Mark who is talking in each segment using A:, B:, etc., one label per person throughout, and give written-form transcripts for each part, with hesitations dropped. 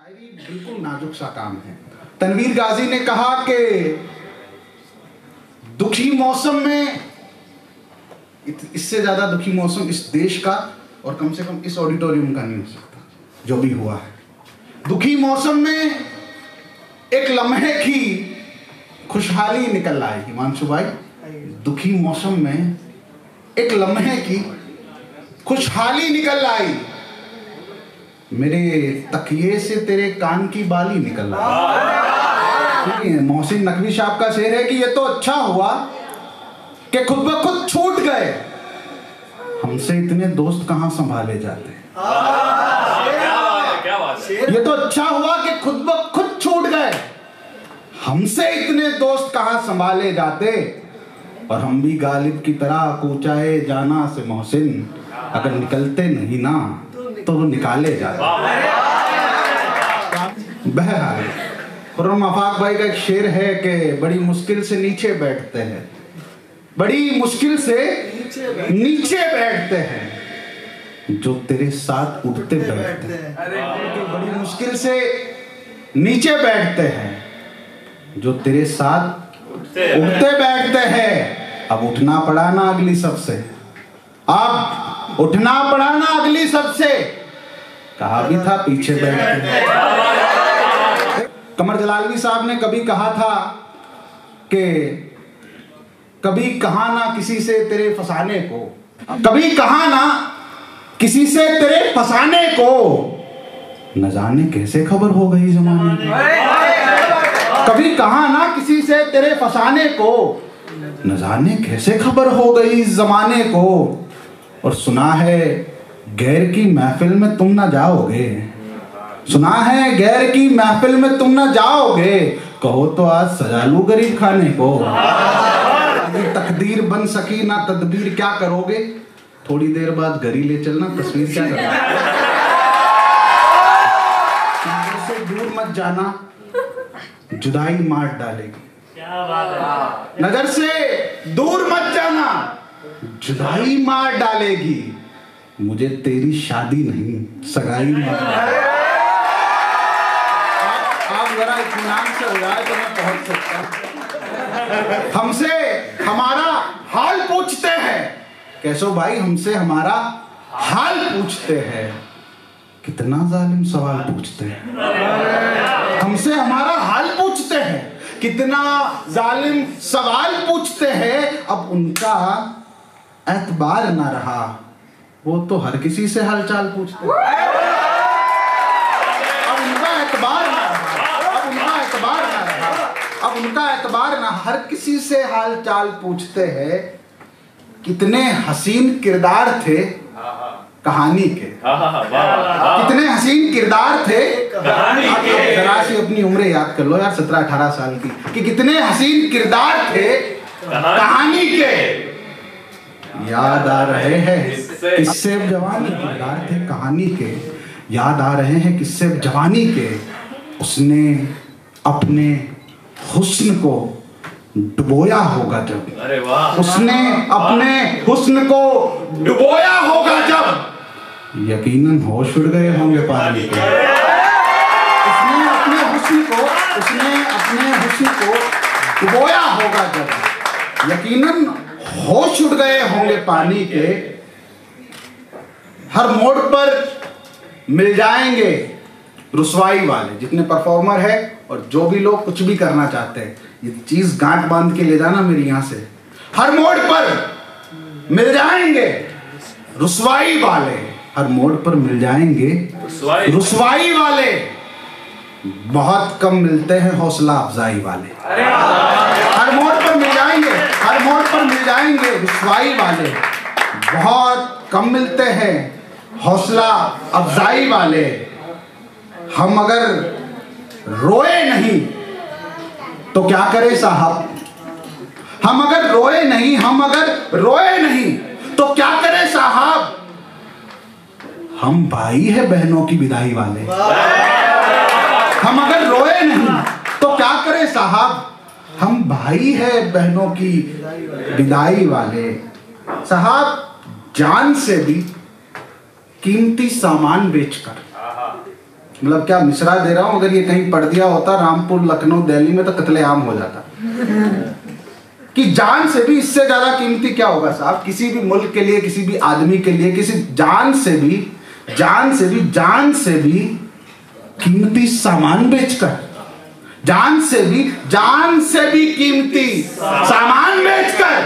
A: शायरी बिल्कुल नाजुक सा काम है। तनवीर गाजी ने कहा कि दुखी मौसम में, इससे ज्यादा दुखी मौसम इस देश का और कम से कम इस ऑडिटोरियम का नहीं हो सकता जो भी हुआ है। दुखी मौसम में एक लम्हे की खुशहाली निकल आएगी। मानसू भाई, दुखी मौसम में एक लम्हे की खुशहाली निकल आई, मेरे तकिए से तेरे कान की बाली निकल आई। मोहसिन नकवी साहब का शेर है कि ये तो अच्छा हुआ कि खुद ब खुद छूट गए, हमसे इतने दोस्त कहाँ संभाले जाते। ये तो अच्छा हुआ कि खुद ब खुद छूट गए, हमसे इतने दोस्त कहाँ संभाले जाते। और हम भी गालिब की तरह कूचाए जाना से मोहसिन, अगर निकलते नहीं ना तो वो निकाले जाते। बहरहाल खुर्रम आफाक भाई का एक शेर है कि बड़ी मुश्किल से नीचे बैठते हैं, बड़ी मुश्किल से नीचे बैठते हैं जो तेरे साथ उठते बैठते हैं। बड़ी मुश्किल से नीचे बैठते हैं जो तेरे साथ उठते बैठते हैं। अब उठना पड़ा ना अगली सबसे, अब उठना पड़ा ना अगली सबसे, कहा भी था पीछे बैठते। कमर जलालवी साहब ने कभी कहा था कि कभी कहा ना किसी से तेरे फसाने को, कभी कहा ना किसी से तेरे फसाने को, न जाने कैसे खबर हो गई जमाने को। कभी कहा ना किसी से तेरे फसाने को, न जाने कैसे खबर हो गई जमाने को। और सुना है गैर की महफिल में तुम ना जाओगे, सुना है गैर की महफिल में तुम ना जाओगे, कहो तो आज सजा लूं गरीब खाने को। तकदीर बन सकी ना तदबीर क्या करोगे, थोड़ी देर बाद घरी ले चलना तस्वीर क्या करोगे। से दूर मत जाना, जुदाई मार डालेगी। क्या बात है। नजर से दूर मत जाना, जुदाई मार डालेगी। मुझे तेरी शादी नहीं सगाई मार डालेगी। आप जरा इत्मीनान से हो जाए तो मैं पहुंच सकता हूं। हमसे हमारा हाल पूछते हैं, कैसो भाई हमसे हमारा हाल पूछते हैं, कितना जालिम सवाल पूछते हैं। हमसे हमारा हाल पूछते हैं, कितना जालिम सवाल पूछते हैं। अब उनका एतबार ना रहा, वो तो हर किसी से हालचाल पूछते हैं। अब उनका एतबार ना रहा, अब उनका एतबार ना रहा, अब उनका एतबार ना, हर किसी से हालचाल पूछते हैं। कितने हसीन किरदार थे कहानी के, कितने हसीन किरदार थे कहानी के। जरा सी अपनी उम्र याद कर लो यार, 17-18 साल की, कि कितने हसीन किरदार थे कहानी के। याद आ रहे हैं किस्से जवानी, किरदार थे कहानी के, याद आ रहे हैं किस्से जवानी के। उसने अपने हुस्न को डुबोया होगा जब, उसने अपने हुस्न को डुबोया होगा जब, यकीनन होश उड़ गए होंगे पानी के। उसने अपने हुस्न को, उसने अपने हुस्न को डुबोया होगा जब, यकीनन होश उड़ गए होंगे पानी के। हर मोड़ पर मिल जाएंगे रुसवाई वाले, जितने परफॉर्मर है और जो भी लोग कुछ भी करना चाहते हैं, ये चीज गांठ बांध के ले जाना मेरी यहां से। हर मोड़ पर मिल जाएंगे रुसवाई वाले, हर मोड़ पर मिल जाएंगे रुसवाई वाले, बहुत कम मिलते हैं हौसला अफजाई वाले। हर मोड़ पर मिल जाएंगे, हर मोड़ पर मिल जाएंगे रुसवाई वाले, बहुत कम मिलते हैं हौसला अफजाई वाले। हम अगर रोए नहीं तो क्या करे साहब, हम अगर रोए नहीं, हम अगर रोए नहीं तो क्या करे साहब। हम भाई है बहनों की विदाई वाले, हम अगर रोए नहीं तो क्या करे साहब। हम भाई है बहनों की विदाई वाले साहब। जान से भी कीमती सामान बेचकर मतलब क्या मिश्रा दे रहा हूँ, अगर ये कहीं पढ़ दिया होता रामपुर, लखनऊ, दिल्ली में तो कत्लेआम हो जाता। कि जान से भी इससे ज्यादा कीमती क्या होगा साहब, किसी भी मुल्क के लिए, किसी भी आदमी के लिए, किसी जान से भी कीमती सामान बेचकर, जान से भी कीमती सामान बेचकर,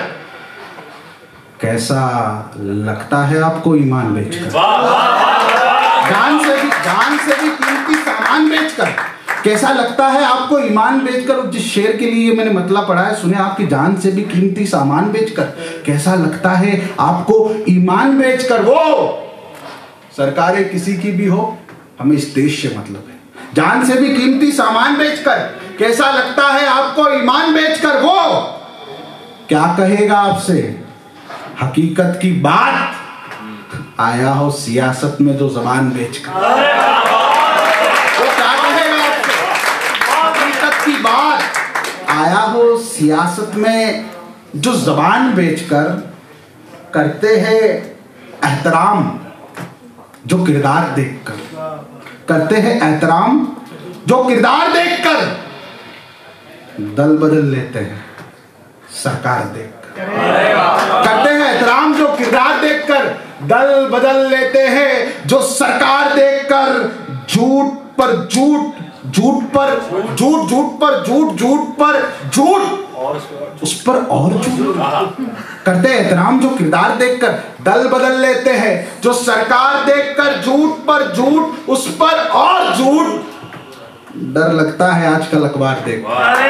A: कैसा लगता है आपको ईमान बेचकर? जान से भी कीमती सामान बेचकर कैसा लगता है आपको ईमान बेचकर? जिस शेर के लिए मैंने मतलब पढ़ा है, सुने आपकी जान से भी कीमती सामान बेचकर कैसा लगता है आपको ईमान बेचकर। वो सरकारें किसी की भी हो, हमें इस देश से मतलब है। जान से भी कीमती सामान बेचकर कैसा लगता है आपको ईमान बेचकर। वो क्या कहेगा आपसे हकीकत की बात, आया हो सियासत में जो जबान बेचकर। वो क्या कहेगा आपसे हकीकत की बात, आया हो सियासत में जो जबान बेचकर। करते हैं एहतराम जो किरदार देखकर, करते हैं एहतराम जो किरदार देखकर, दल बदल लेते हैं सरकार देखकर। करते हैं एहतराम जो किरदार देखकर, दल बदल लेते हैं जो सरकार देखकर। झूठ पर झूठ, झूठ पर झूठ, झूठ पर झूठ, झूठ पर झूठ, उस पर और झूठ। करते हैं एहतराम जो किरदार देखकर, दल बदल लेते हैं जो सरकार देखकर। झूठ पर झूठ, उस पर और झूठ। डर लगता है आजकल अखबार देखकर।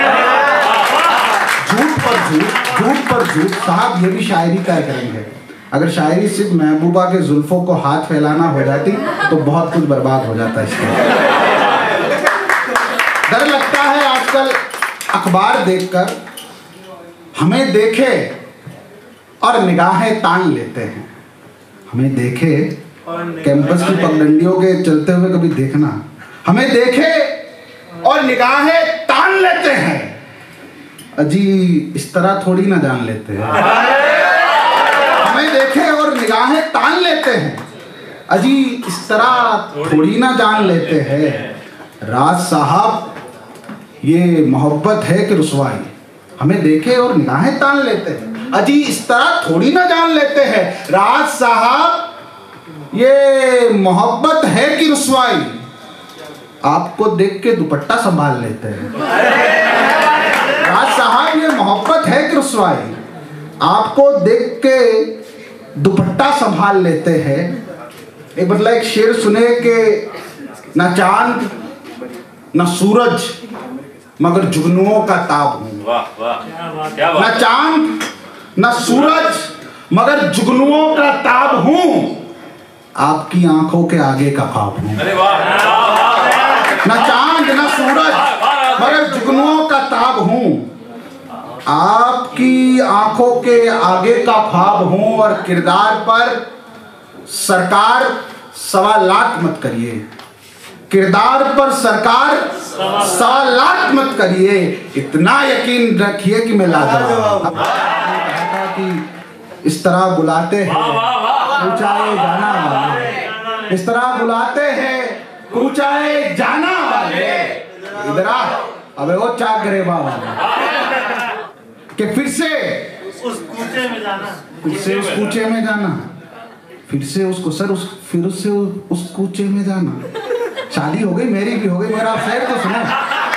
A: झूठ पर झूठ, झूठ पर झूठ। साहब ये भी शायरी का एक रंग है। अगर शायरी सिर्फ महबूबा के जुल्फों को हाथ फैलाना हो जाती तो बहुत कुछ बर्बाद हो जाता इसके। डर लगता है आजकल अखबार देखकर, हमें देखे और निगाहें तान लेते हैं। हमें देखे कैंपस की पगडंडियों के चलते हुए कभी देखना, हमें देखे और निगाहें तान लेते हैं। अजी इस तरह थोड़ी ना जान लेते हैं। हमें देखे और निगाहें तान लेते हैं, अजी इस तरह थोड़ी ना जान लेते हैं। राज साहब ये मोहब्बत है कि रुसवाई, हमें देखे और निगाहें तान लेते हैं, अजी इस तरह थोड़ी ना जान लेते हैं। राज साहब ये मोहब्बत है कि रुसवाई, आपको देख के दुपट्टा संभाल लेते हैं। राज साहब ये मोहब्बत है कि रुसवाई, आपको देख के दुपट्टा संभाल लेते हैं। एक मतलब एक शेर सुने कि ना चांद ना सूरज मगर जुगनुओं का ताब हूँ। ना चांद ना सूरज मगर जुगनुओं का ताब हूँ, आपकी आंखों के आगे का ख्वाब हूँ। ना चांद ना सूरज मगर जुगनुओं का ताब हूँ, आपकी आंखों के आगे का ख्वाब हूँ। और किरदार पर सरकार सवा लाख मत करिए, किरदार पर सरकार सवा लाख मत करिए, इतना यकीन रखिए कि मैं लाजवाब। कि इस तरह बुलाते हैं ऊंचाए जाना वाले, इस तरह बुलाते हैं ऊंचाए जाना वाले। इधर आ, अबे वो चाक गरेबा वाले कि फिर से उस कूचे में जाना, फिर से उस कूचे में जाना, फिर से उसको सर फिर उससे उस कूचे में जाना। शादी हो गई, मेरी भी हो गई, मगर आप शेर तो सुनो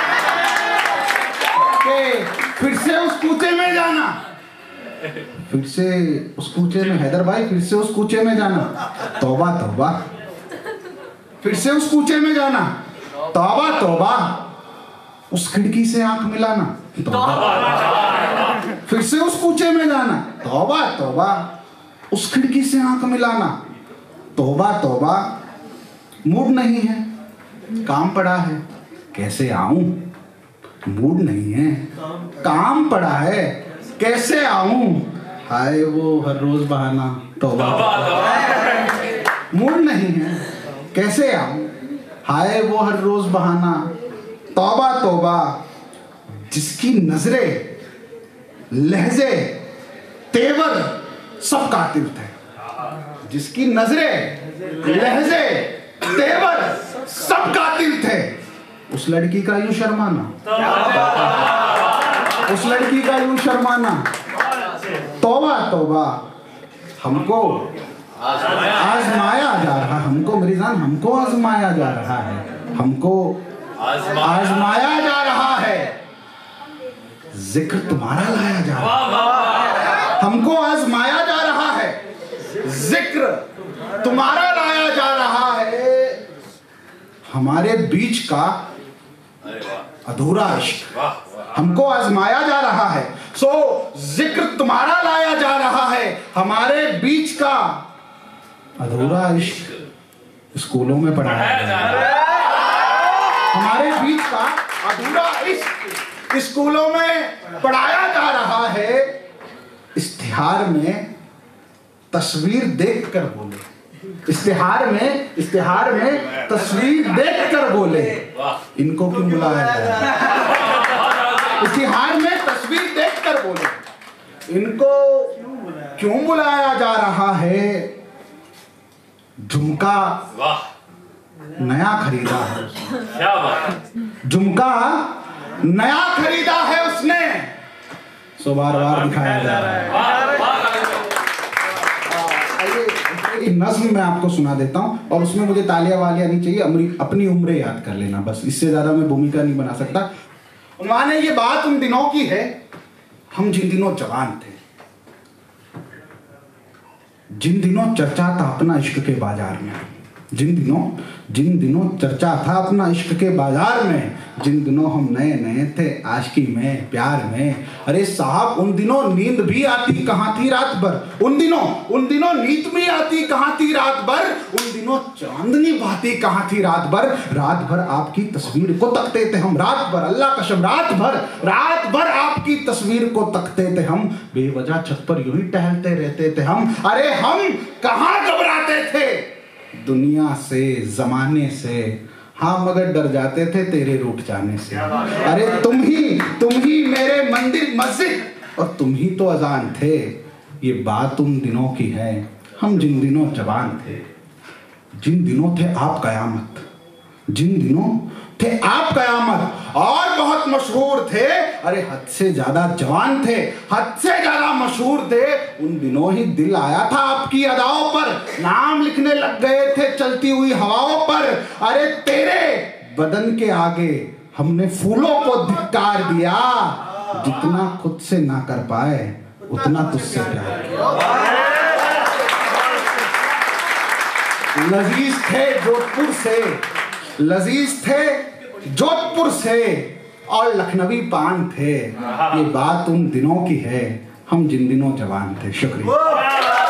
A: कि फिर से उस कूचे में जाना, फिर से उस कूचे में, हैदर भाई फिर से उस कूचे में जाना, तौबा तौबा, फिर से उस कूचे में जाना, तौबा तौबा, उस खिड़की से आंख मिलाना, तौबा, फिर से उस कूचे में जाना, तौबा तौबा, उस खिड़की से आंख मिलाना, तौबा तौबा। मूड नहीं है, काम पड़ा है, कैसे आऊं? मूड नहीं है, काम पड़ा है, कैसे आऊं? हाय वो हर रोज बहाना, तौबा। मूड नहीं है, कैसे आऊं? हाय वो हर रोज बहाना, तौबा तौबा। जिसकी नजरें, लहजे, तेवर सब कातिल थे, जिसकी नजरें, लहजे, तेवर सब कातिल थे। उस लड़की का यूं शर्माना, उस लड़की का यूं शर्माना, तौबा तौबा, हमको आजमाया जा रहा, हमको मेरी जान, हमको आजमाया जा रहा है, हमको आजमाया जा रहा है। जिक्र तुम्हारा लाया जा रहा है, हमको आजमाया जा रहा है, जिक्र तुम्हारा लाया जा रहा है। हमारे बीच का अधूरा इश्क हमको आजमाया जा रहा है। सो जिक्र तुम्हारा लाया जा रहा है, हमारे बीच का अधूरा इश्क स्कूलों में पढ़ाया जा रहा है। हमारे बीच का अधूरा इश्क स्कूलों में पढ़ाया जा रहा है। इश्तिहार में तस्वीर देखकर बोले, इश्तिहार में तस्वीर देखकर बोले, इनको क्यों बुलाया जा रहा है? इश्तिहार में तस्वीर देखकर बोले, इनको क्यों बुलाया जा रहा है? झुमका नया खरीदा है, झुमका नया खरीदा है उसने, सो बार बार दिखाया जा रहा है। एक नज्म मैं आपको सुना देता हूं और उसमें मुझे तालियां वालियां नहीं चाहिए, अपनी उम्र याद कर लेना बस, इससे ज्यादा मैं भूमिका नहीं बना सकता। माने ये बात उन दिनों की है, हम जिन दिनों जवान थे, जिन दिनों चर्चा था अपना इश्क के बाजार में, जिन दिनों चर्चा था अपना इश्क के बाजार में, जिन दिनों हम नए नए थे आशिकी में, प्यार में। अरे साहब उन दिनों नींद भी आती कहाँ थी रात भर, उन दिनों नींद भी आती कहाँ थी रात भर, उन दिनों चांदनी बहती कहाँ थी रात भर आपकी तस्वीर को तकते थे हम, रात भर, अल्लाह कसम रात भर आपकी तस्वीर को तकते थे हम, बेवजह छत पर यूं ही टहलते रहते थे हम। अरे हम कहाँ घबराते थे दुनिया से, जमाने से, हाँ मगर डर जाते थे तेरे रूठ जाने से। अरे तुम ही मेरे मंदिर मस्जिद और तुम ही तो अजान थे। ये बात उन दिनों की है, हम जिन दिनों जवान थे, जिन दिनों थे आप कयामत, जिन दिनों थे आप कयामत और बहुत मशहूर थे। अरे हद से ज्यादा जवान थे, हद से ज्यादा मशहूर थे। उन दिनों ही दिल आया था आपकी अदाओं पर, नाम लिखने लग गए थे चलती हुई हवाओं पर। अरे तेरे बदन के आगे हमने फूलों को धिक्कार दिया, जितना खुद से ना कर पाए उतना तुझसे प्यार किया। लजीज थे जोधपुर से, लजीज थे जोधपुर से और लखनवी पान थे। ये बात उन दिनों की है, हम जिन दिनों जवान थे। शुक्रिया।